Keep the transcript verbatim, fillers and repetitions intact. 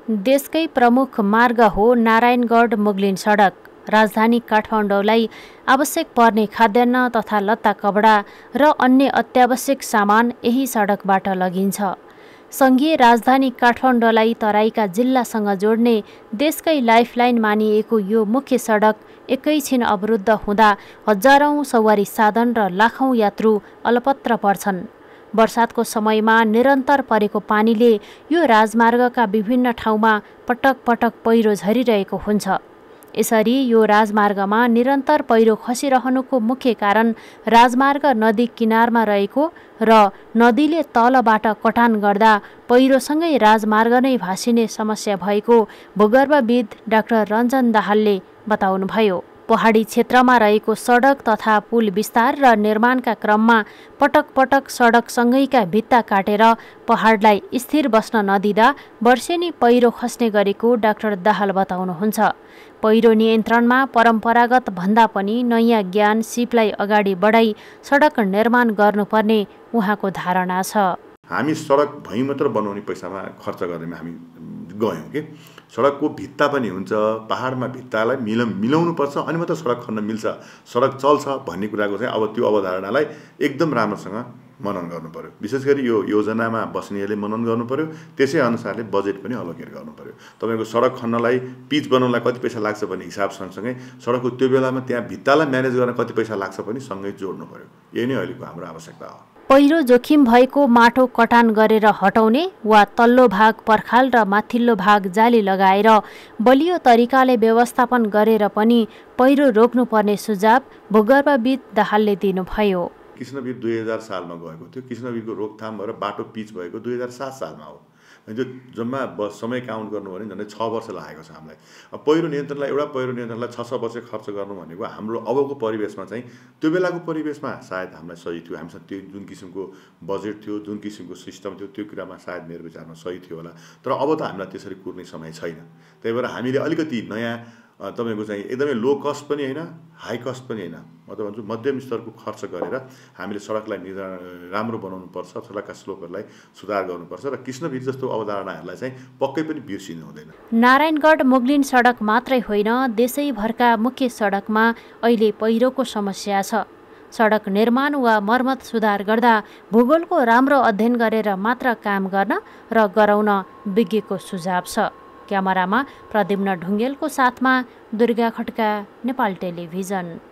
देशकै प्रमुख मार्ग हो नारायणगढ मुगलिन सडक। राजधानी काठमाडौँलाई आवश्यक पर्ने खाद्यान्न तथा लत्ता कपडा र अन्य अत्यावश्यक सामान यही सडकबाट लगिन्छ। सङ्घीय राजधानी काठमाडौँलाई तराईका जिल्लासँग जोड्ने देशकै लाइफलाइन मानिएको यो मुख्य सडक एकैछिन अवरुद्ध हुँदा हजारौं सवारी साधन र लाखौं यात्रु अलपत्र पर्छन्। वर्षातको समयमा निरन्तर परेको पानीले यो राजमार्गका विभिन्न ठाउँमा पटक पटक पहिरो झरिरहेको हुन्छ। यसरी यो राजमार्गमा निरन्तर पहिरो खसिरहनुको मुख्य कारण राजमार्ग नदी किनारमा रहेको र नदीले तलबाट कटान गर्दा पहिरोसँगै राजमार्ग नै भासिने समस्या भएको भूगर्भविद डाक्टर रञ्जन दाहालले बताउनुभयो। पहाडी क्षेत्रमा रहेको सडक तथा पुल विस्तार र निर्माणका क्रममा पटक पटक सडकसँगैका भित्ता काटेर पहाडलाई स्थिर बस्न नदिँदा वर्षेनी पहिरो खस्ने गरेको डाक्टर दाहाल बताउनुहुन्छ। पहिरो नियन्त्रणमा परम्परागत भन्दा पनि नयाँ ज्ञान सिपलाई अगाडि बढाई सडक निर्माण गर्नुपर्ने उहाँको धारणा छ। हामी सडक भई मात्र बनाउने पैसामा खर्च गर्दैमा हामी गयौँ कि सडकको भित्ता पनि हुन्छ, पहाडमा भित्तालाई मिल मिलाउनु पर्छ अनि मात्र सडक खन्न मिल्छ, सडक चल्छ भन्ने कुराको चाहिँ अब त्यो अवधारणालाई एकदम राम्रोसँग मनन गर्नु पर्यो। विशेष गरी यो योजनामा बस्नेहरूले मनन गर्नु पर्यो, त्यसै अनुसारले बजेट पनि अलोकेट गर्नु पर्यो। तपाईँको सडक खन्नलाई पिच बनाउनलाई कति पैसा लाग्छ भन्ने हिसाब सँगसँगै सडकको त्यो बेलामा त्यहाँ भित्तालाई म्यानेज गर्न कति पैसा लाग्छ पनि सँगै जोड्नु पर्यो। यही नै अहिलेको हाम्रो आवश्यकता हो। पहिरो जोखिम भएको माटो कटान गरेर हटाउने वा तल्लो भाग पर्खाल र माथिल्लो भाग जाली लगाएर बलियो तरिकाले व्यवस्थापन गरेर पनि पहिरो रोक्नुपर्ने सुझाव भूगर्भविद दाहालले दिनुभयो। कृष्णवीर दुई हजार सालमा गएको थियो। कृष्णवीरको रोकथाम भएर बाटो पिच भएको दुई हजार सात सालमा हो। त्यो जम्मा बस समय काउन्ट गर्नु भने झन्डै छ वर्ष लागेको छ हामीलाई। अब पहिरो नियन्त्रणलाई एउटा पहिरो नियन्त्रणलाई छ छ वर्ष खर्च गर्नु भनेको हाम्रो अबको परिवेशमा चाहिँ त्यो बेलाको परिवेशमा सायद हामीलाई सही थियो। हामीसँग त्यो जुन किसिमको बजेट थियो, जुन किसिमको सिस्टम थियो, त्यो कुरामा सायद मेरो विचारमा सही थियो होला। तर अब त हामीलाई त्यसरी कुर्ने समय छैन। त्यही भएर हामीले अलिकति नयाँ तपाईँको चाहिँ एकदमै लो कस्ट पनि होइन, हाई कस्ट पनि होइन, म त भन्छु मध्यम स्तरको खर्च गरेर हामीले सडकलाई राम्रो बनाउनुपर्छ, सडकका स्लोपहरूलाई सुधार गर्नुपर्छ र कृष्णवीर जस्तो अवधारणाहरूलाई चाहिँ पक्कै पनि बिर्सिनु हुँदैन। नारायणगढ मुगलिन सडक मात्रै होइन, देशैभरका मुख्य सडकमा अहिले पहिरोको समस्या छ। सडक निर्माण वा मर्मत सुधार गर्दा भूगोलको राम्रो अध्ययन गरेर मात्र काम गर्न र गराउन विज्ञको सुझाव छ। क्यामेरामा प्रद्युम्न ढुङ्गेलको साथमा दुर्गा खड्का, नेपाल टेलिभिजन।